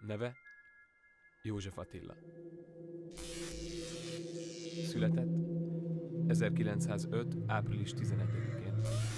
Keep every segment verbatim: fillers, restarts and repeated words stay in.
Neve József Attila. Született ezerkilencszázöt. április tizenegyedikén.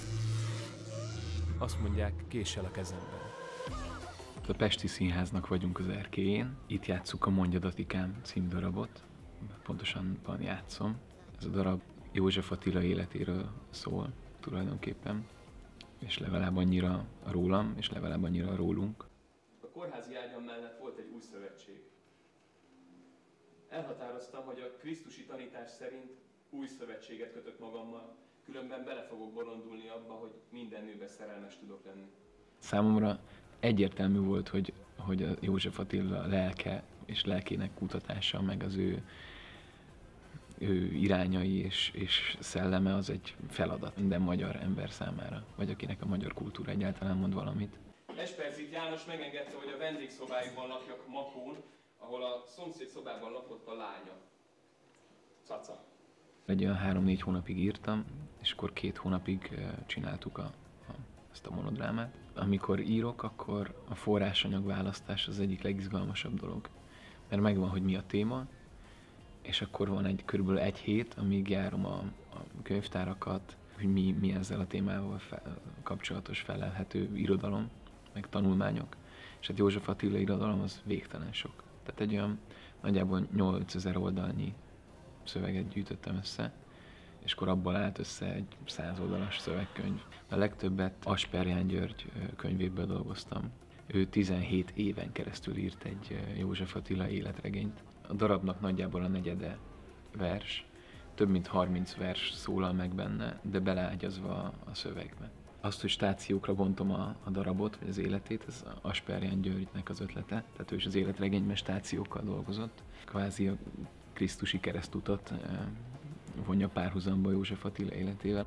Azt mondják, késsel a kezemben. A Pesti Színháznak vagyunk az erkélyén. Itt játsszuk a Mondjad Atikám című darabot. Pontosan van játszom. Ez a darab József Attila életéről szól tulajdonképpen. És legalább annyira rólam, és legalább annyira rólunk. A kórházi ágyam mellett volt egy új szövetség. Elhatároztam, hogy a krisztusi tanítás szerint új szövetséget kötök magammal, különben bele fogok bolondulni abba, hogy minden nőbe szerelmes tudok lenni. Számomra egyértelmű volt, hogy, hogy a József Attila lelke és lelkének kutatása, meg az ő, ő irányai és, és szelleme az egy feladat minden magyar ember számára, vagy akinek a magyar kultúra egyáltalán mond valamit. Esperzit János megengedte, hogy a vendégszobájukban lakjak Makón, ahol a szomszéd szobában lakott a lánya. Caca. Egy olyan három-négy hónapig írtam, és akkor két hónapig csináltuk a, a, ezt a monodrámát. Amikor írok, akkor a forrásanyag választás az egyik legizgalmasabb dolog. Mert megvan, hogy mi a téma, és akkor van egy körülbelül egy hét, amíg járom a, a könyvtárakat, hogy mi, mi ezzel a témával fel, kapcsolatos felelhető irodalom, meg tanulmányok. És hát József Attila irodalom az végtelen sok. Tehát egy olyan nagyjából nyolcezer oldalnyi szöveget gyűjtöttem össze, és akkor abból állt össze egy száz oldalas szövegkönyv. A legtöbbet Asperján György könyvéből dolgoztam. Ő tizenhét éven keresztül írt egy József Attila életregényt. A darabnak nagyjából a negyede vers, több mint harminc vers szólal meg benne, de beleágyazva a szövegbe. Azt, hogy stációkra bontom a, a darabot, vagy az életét, ez Asperján Györgynek az ötlete. Tehát ő is az életregényben stációkkal dolgozott. Kvázi a krisztusi keresztutat vonja párhuzamba József Attila életével.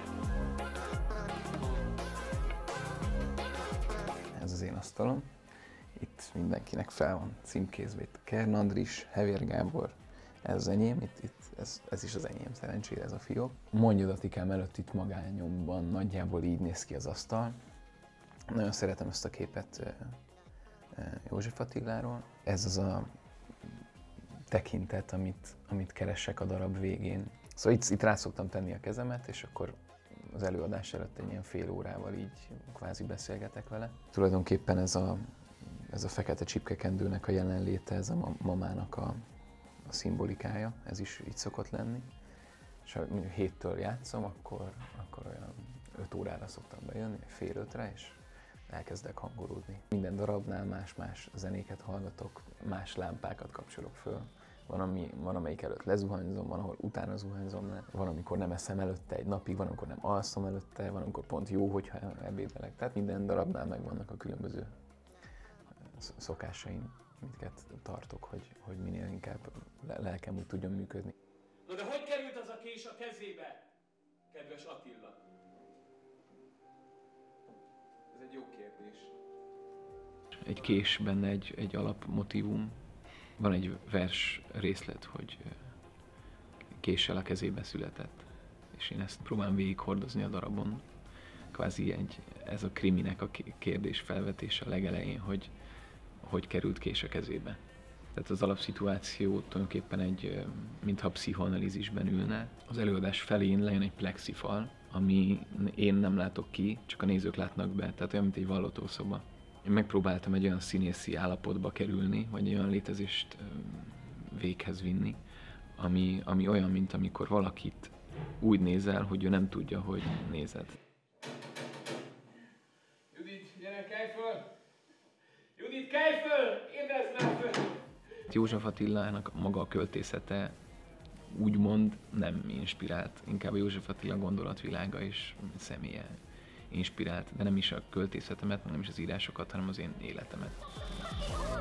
Ez az én asztalom. Itt mindenkinek fel van címkézve. Itt Kern Andris, Hevér Gábor, ez az enyém, itt, itt, ez, ez is az enyém, szerencsére ez a fiók. Mondjad Atikám előtt itt magányomban nagyjából így néz ki az asztal. Nagyon szeretem ezt a képet József Attiláról. Ez az a tekintet, amit, amit keresek a darab végén. Szóval itt, itt rá szoktam tenni a kezemet, és akkor az előadás előtt egy ilyen fél órával így kvázi beszélgetek vele. Tulajdonképpen ez a, ez a fekete csipkekendőnek a jelenléte, ez a mamának a, a szimbolikája, ez is így szokott lenni. És ha héttől játszom, akkor, akkor olyan öt órára szoktam bejönni, fél ötre, és elkezdek hangolódni. Minden darabnál más-más zenéket hallgatok, más lámpákat kapcsolok föl. Van, ami, van amelyik előtt lezuhanyzom, van, ahol utána zuhanyzom le. Van, amikor nem eszem előtte egy napig, van, amikor nem alszom előtte, van, amikor pont jó, hogyha ebédelek. Tehát minden darabnál megvannak a különböző szokásaim, amiket tartok, hogy, hogy minél inkább lelkem úgy tudjon működni. Na de hogy került az a kés a kezébe, kedves Attila? Ez egy jó kérdés. Egy kés benne egy, egy alapmotívum. Van egy vers részlet, hogy késsel a kezébe született. És én ezt próbálom végig hordozni a darabon. Kvázi egy, ez a kriminek a kérdés felvetése a legelején, hogy hogy került kés a kezébe. Tehát az alapszituáció tulajdonképpen egy, mintha pszichoanalízisben ülne. Az előadás felén lejön egy plexifal, ami én nem látok ki, csak a nézők látnak be, tehát olyan, mint egy vallotószoba. Én megpróbáltam egy olyan színészi állapotba kerülni, vagy egy olyan létezést véghez vinni, ami, ami olyan, mint amikor valakit úgy nézel, hogy ő nem tudja, hogy nézed. Judit, gyere, kelj föl! Judit, kelj föl! Ébrezd már föl! József Attilának maga a költészete úgymond nem inspirált, inkább a József Attila gondolatvilága és személye inspirált, de nem is a költészetemet, nem is az írásokat, hanem az én életemet.